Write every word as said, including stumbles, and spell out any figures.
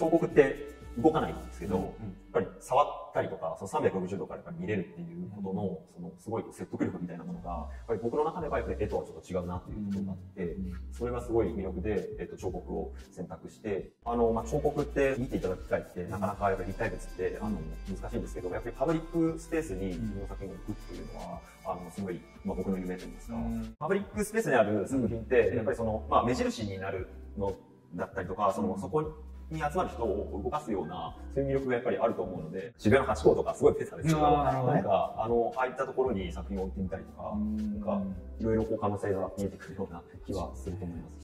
彫刻って動かないんですけど、やっぱり触ったりとか、そのさんびゃくろくじゅうどからやっぱり見れるっていうことの、そのすごい説得力みたいなものが、やっぱり僕の中ではやっぱり絵とはちょっと違うなっていうことがあって、それがすごい魅力で、えっと、彫刻を選択して、あの、まあ、彫刻って見ていただく機会って、なかなかやっぱり立体物って、あの、難しいんですけど、やっぱりパブリックスペースに自分の作品を置くっていうのは、あの、すごい、まあ、僕の夢といいますか、パブリックスペースにある作品って、やっぱりその、まあ、目印になるのだったりとか、その、そこに、に集まる人を動かすような、そういう魅力がやっぱりあると思うので、渋谷のハチ公とかすごいベタですけど、なんか、あの、ああいったところに作品を置いてみたりとか、なんか、いろいろこう可能性が見えてくるような気はすると思います。